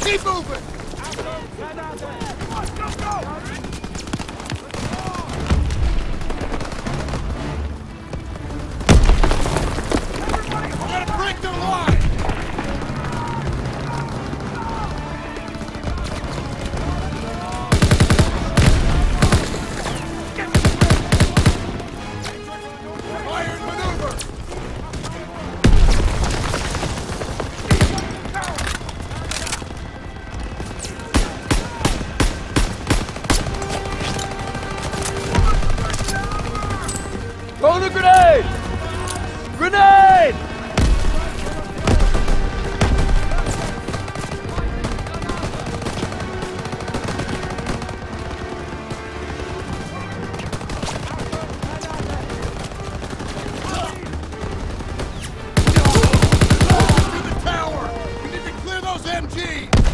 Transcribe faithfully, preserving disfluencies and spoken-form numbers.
Keep moving! We gotta break their line! Fire and maneuver! Throw the grenade! Grenade! To the tower! We need to clear those M Gs!